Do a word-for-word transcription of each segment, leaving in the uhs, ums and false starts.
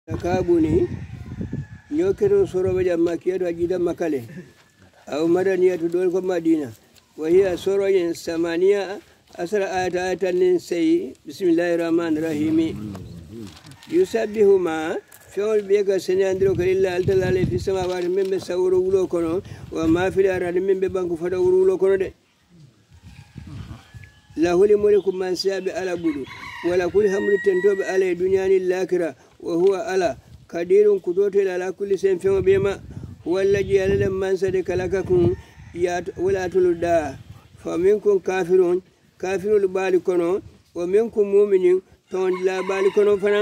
كابوني نيوكرو سورو جامع كيرو أجدا مكالي أو مدنية دول كمدينة وهي سورو ثمانية عشر آية آية سي بسم الله الرحمن الرحيم يسبحهما فيول بيكا سنياندرو كليلا التلالي في السماوات من بسورو ولو كنو وما في الأرض من ببانكو فتو ولو كنو دي له الملك من سياب على بدو ولا كل حمل تنتوب على الدنيا الآخرة وهو على قدير كتوت على كل شيء فيما بما هو الذي علم من صدق لكم ولا تلدا فمنكم كافرون كافر البالكونو ومنكم مؤمن تون لا بالكونو فنان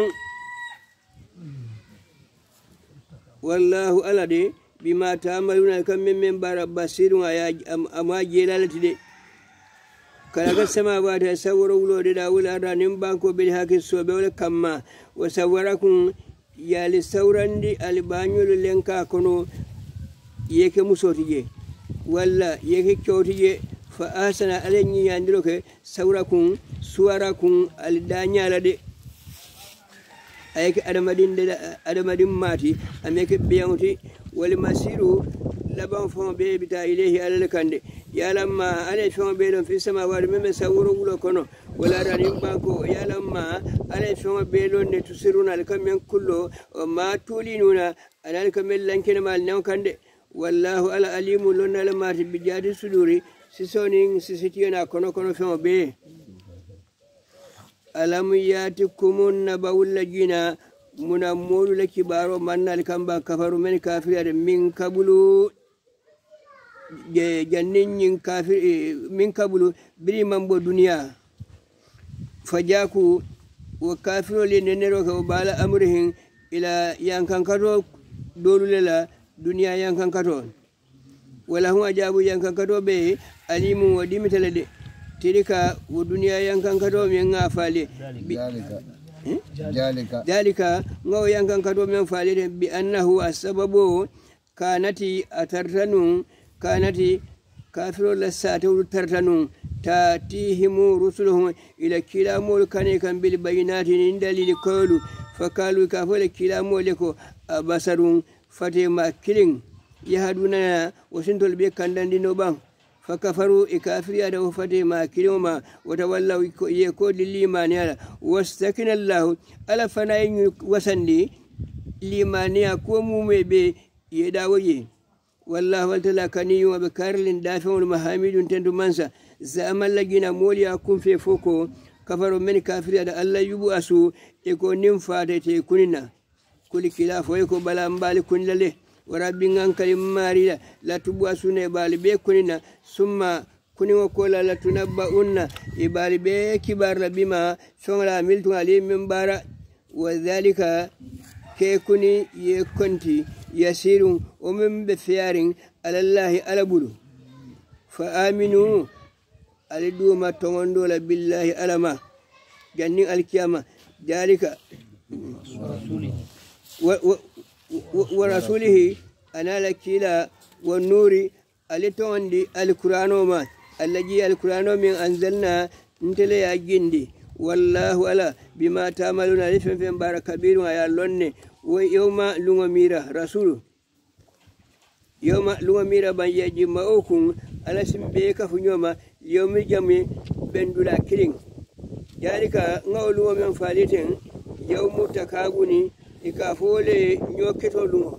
والله على بما تعملون كم من بار بصير أما جلالتي كلاك السماوات سوروا ولود داول أرانم بانكو بالحق الصوب ولا كما وسوركم يا للسورندي البانيو للنكا كنو يك مسوتي ولا يك كوتي فأحسن عليني يندلوك سوركم سواركم الدانيا لدي أيك أدمدين أدمدين ماتي أميك بيانتي والمسيرو لبان فون بي بتا إليه على الكندي يا لما على فون بيلون في السماوات مما سوروا ولو كنو ولا رانيم بانكو يا لما على فون بيلون نتسرون الكمين كله وما تولينونا على الكمين لنكن مال نو كندي والله على عليم لنا لما بجاد الصدوري سيسونين سيسيتينا كنو كنو فون بي ألم ياتكم النبأ الذين منامول لكبار من الكمبا كفروا من كافر من قبل جنين كافر من قبل بري من الدنيا فجاكوا وكافروا لننروك وبال أمرهم إلى ينكن كتو دور للا دنيا ينكن كتو ولهم أجابوا ينكن كتو به أليم وديمة لدي تلك ودنيا ينكن كتو من غافالي ذلك ذلك نو ينكن كتو من فالي بأنه السبب كانت أترتنون كانت كافر لساتو ترتنون تاتيهم رسلهم إلى كلام كان كان بالبينات عند دليل قالوا فقالوا كافر كلام لكو أبصرون فتما كلين يهدونا وسنتل بك كان دينوبان فكفروا إكافريا دو فتما كلوما وتولوا يكود للإيمان واستكن الله ألا فناين وسندي لإيمانيا كومو بي يداوي والله والتلا كني وبكارل دافع المحامد تندو منسى زعم لجنا موليا كن في فوكو كفروا من كافريا دا الله يبواسو يكون نمفاتي كننا كل كلاف ويكو بلا مبالي كن لله وربنا كلم ماريلا لا تبواسو نبالي بي كننا ثم كوني وكولا لا تنبؤون يبالي بي كبار بما شغل عملتم عليه من بارا وذلك كيكوني يكونتي يسير ومن بثيار على الله على بلو فآمنوا على دوما تغندول بالله على ما جنين الكيامة ذلك ورسوله أنا لكيلا والنور على توندي القرآن ما الذي القرآن من أنزلنا انتلي أجندي والله على بما تعملون لفن في مبارك كبير ويا لوني ويوم لوما ميرا رسول يوم لوما ميرا بان يجي ماوكم على سمبيكا فنيوما يوم جامي بندولا كيرين ذلك نو لوما من فاليتين يوم تكاغوني ikafole nyoketo lungo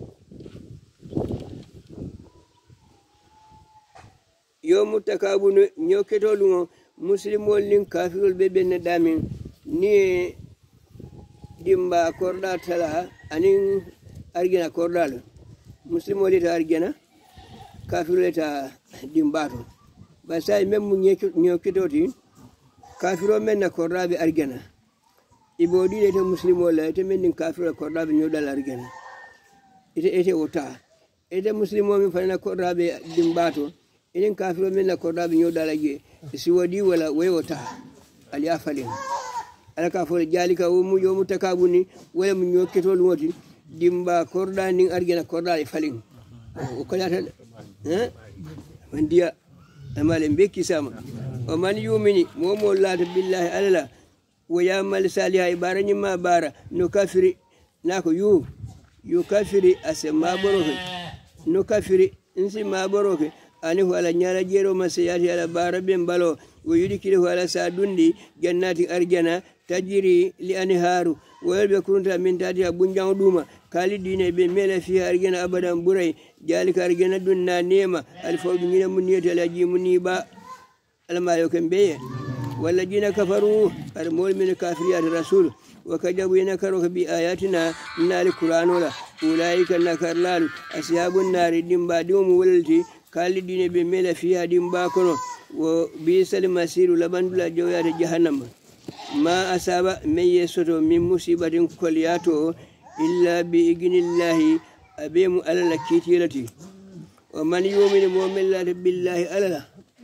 yomu takabunu nyoketo lungo muslimol lin kafirol be ben damin ni dimba korda tala anin argina kordal muslimol ta argina kafirol ta dimbato basay mem nyoketo ti kafiro men na korda be argina ibodi ite muslimo la ite men kafir ko rabe nyodal argana ite ite wota ite muslimo min fana ko rabe dimbato ite kafir men ko rabe nyodal age si wadi wala way wota ali afalin ala ka fo jalika o mu yo mutakabuni wala mu nyoketo loti dimba korda ning argana korda e falin o kala tan hein mandiya amale mbeki sama o man yumini momo la billahi alala ويعمل صالحا إبارة ما بارا نكفر nako yu yu kafiri asema boroke no kafiri insi ma boroke ani wala nyala jero masiyati ala barabin balo ويدخل على سادوندي جنات أرجنا تجري لأنهار ويبكون من تحتها بنجان دوما خالدين بميل فيها أرجنا أبدا بري ذلك أرجنا دون نيمة الفوز من منية الأجي منيبا لما يكن بيه والذين كفروا المول من كافريات الرسول وكذبوا ينكروا بآياتنا من القرآن ولا أولئك النكرلال أصحاب النار دمبا دوم ولتي خالدين بميل فيها دمبا كنو وبئس المصير لمن لا جويات جهنم ما أصاب من يسر من مصيبة كلياته إلا بإذن الله أبيم على الكتيرة ومن يؤمن مؤمن لا بالله ألا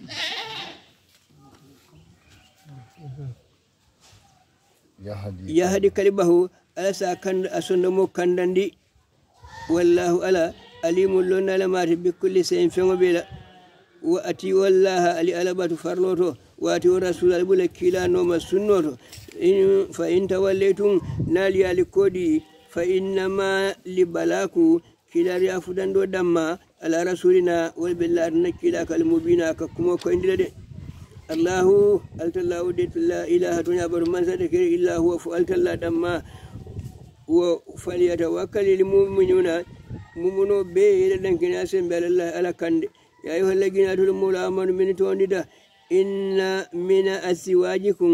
يهدي قلبه على ساكن أسنمو كندندي والله ألا عليم لنا لما بكل شيء فيما بلا وأتيوا الله علي ألبات فرلوتو وأتيوا رسول الله كلا نوم السنوتو فإن توليتم نالي على كودي فإنما لبلاكو كلا ريافدان دو دما على رسولنا والبلا نكلا كالمبينا ككمو كندلد الله ألت الله وديت لا إله دنيا برمان سدكر إلا هو فألت الله دما وفليتوكل المؤمنون مؤمنو به لنكن أسم بالله على كند يا أيها الذين آمنوا آمنوا من توندا إن من أزواجكم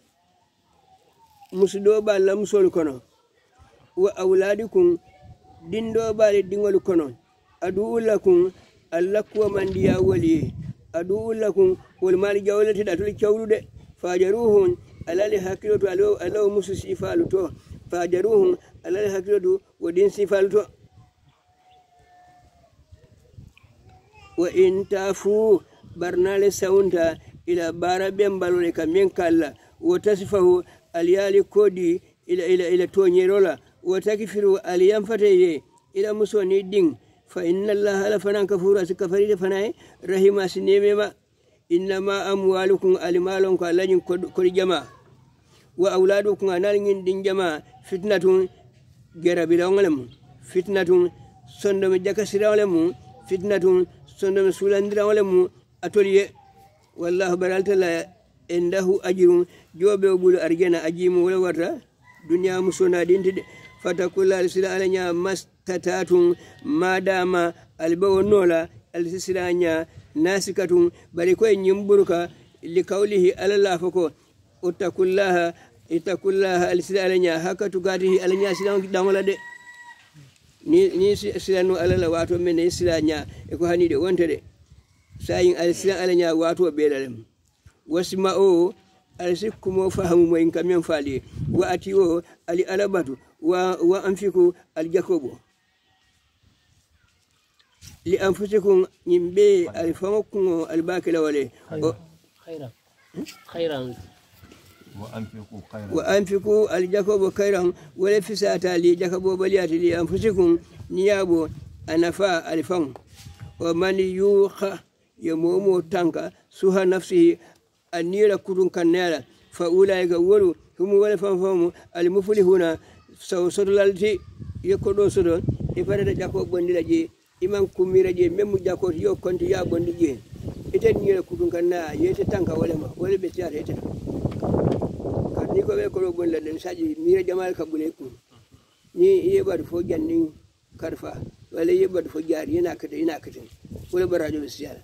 مسدوبا لم سولكنا وأولادكم دندوبا لدنغلكنا أدعو لكم اللكو من ديا ولي أدعو لكم والمال جولة تدخل كولد فاجروهم على الحكيلة على على مسوس فالتو فاجروهم على الحكيلة ودين سفالتو وإن تافوا برنال ساونتا إلى باربين بالولك من كلا وتصفه اليالي كودي إلى إلى إلى تونيرولا وتكفروا اليام فتيه إلى مسوني دين فإن الله لفنا كفورا سكفريد فناي رحمة سنيمة إنما أموالكم المالكم لين كل جماعة وأولادكم أنالين دين جماعة فتنة جرب لهم فتنة صندم جكسر لهم فتنة صندم سولندر لهم أتولي والله برالت الله عنده أجر جواب يقول أرجنا أجيم ولا ورا دنيا مسونا دين فتقول السلا علينا مستتاتون ما دام البو نولا السلا ناسكتون بريكو ينبركا لقوله على الله فكو اتقوا الله اتقوا الله السلا علينا هكا تقاته علينا سلا دامولا دي ni ni silanu alala wato men silanya e ko hani de wonte sayin alsilan alanya wato belalem wasma'u alsikumo fahamu mo in kamen fali wa atiwo ali alabatu wa wa anfiku aljakobo li anfusikum nimbe alfamukum albakila wale khairan khairan وأنفقوا خيرا وأنفقوا الجكوب خيرا ولا فساتا لي جكوب بليات لي أنفسكم نيابو أنفا الفم ومن يوخ يمومو تانكا سوها نفسه النيرة كرون كنيرة فأولئك أولو هم ولا فهم المفلحون سو سرلالتي يكودو سرون إفرد جكوب بندلاجي إمام كميراجي مم جكوب يو كنت يا بندجي إتن نيرة كرون كنيرة يتتانكا ولا ما ولا بتيار يتن ni ko be ko bon la den saji mi jamal kabule ko ni yeba fo janni karfa wala yeba fo jaar yana kata yana kata wala barajo siyala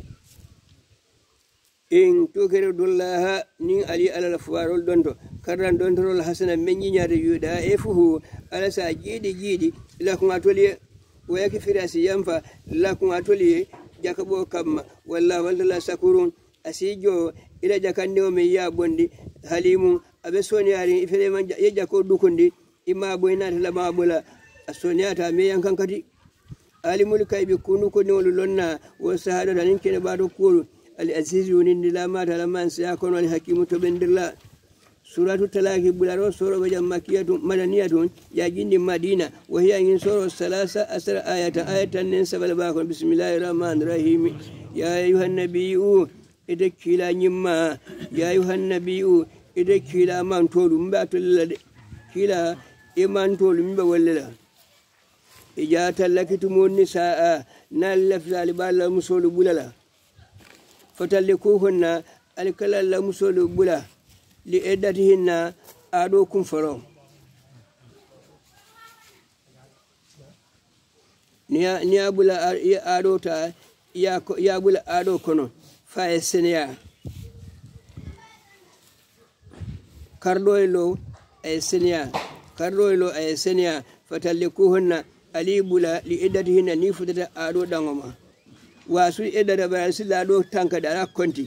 in to kere dullaha ni ali ala farol dondo karan dondorol hasana menyi nyaade yuda e fuhu ala sa jidi jidi la ko atoliye waya ki firasi yamfa la ko atoliye jakabo kam walla walla sakurun asijo ila jakande o me ya bondi halimu abe soniyari ifere man yejja ko dukundi imma boynata lama bola soniyata me yankan kadi alimul kaybi kunu ko nolu lonna wa sahada tan kene bado kulu al aziz yunin lama ta lama sa kono al hakimu to bendirla suratu talaqi bularo soro be jammakiyatu madaniyatu ya jindi madina wa hiya in soro salasa asra ayatan ayatan nin sabal ba ko bismillahir rahmanir rahim ya ayuhan nabiyyu idakila nyimma ya ayuhan nabiyyu ide kila man todu mbato lade kila iman tolu mbe walla ija tallakitumon nisaa nalaf zalibala musolu bulala fatallikuhunna alkala la musolu bula li eddatihinna ado kum faro niya niya bula ado ta ya ya bula ado kono fa esenia kardoylo esenia kardoylo esenia fatallikuhunna ali bula li eddatihinna ni futata ado dangoma wasu eddata ba sila do tanka da konti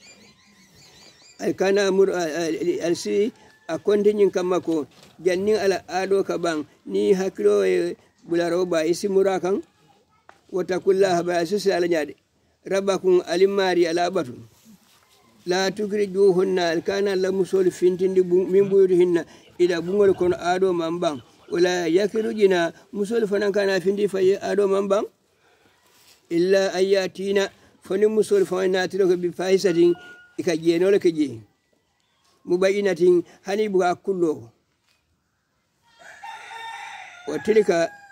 alkana mur alsi a kontinyin kamako jannin ala ado kaban ni hakilo e bularo ba isi murakan wata kullaha ba su sala nyade rabbakum alimari ala batu la tukrijuhunna alkana la musul fintindi min buyuhinna ida bungol kono ado mamban wala yakirujina musul fanan kana findi faye ado mamban illa ayatina fani musul fanan tiro bi faisatin ikajeno le keje mubayinatin hani buga kullo wa tilka